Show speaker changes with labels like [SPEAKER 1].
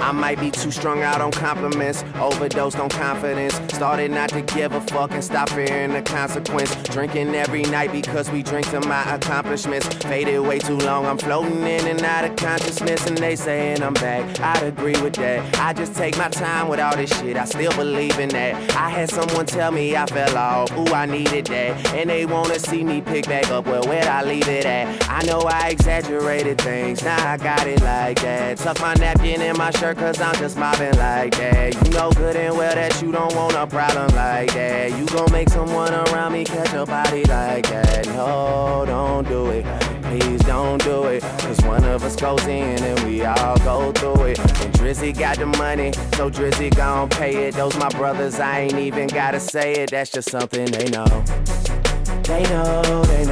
[SPEAKER 1] I might be too strung out on compliments, overdosed on confidence. Started not to give a fuck and stop fearing the consequence. Drinking every night because we drink to my accomplishments. Faded way too long, I'm floating in and out of consciousness. And they saying I'm back, I'd agree with that. I just take my time with all this shit, I still believe in that. I had someone tell me I fell off, ooh, I needed that. And they wanna see me pick back up, well, where'd I leave it at? I know I exaggerated things, now I got it like that. Tuck my napkin in my shirt cause I'm just mobbing like that. You know good and well that you don't want a problem like that. You gon' make someone around me catch a body like that. No, don't do it, please don't do it. Cause one of us goes in and we all go through it. And Drizzy got the money, so Drizzy gon' pay it. Those my brothers, I ain't even gotta say it, that's just something they know. They know, they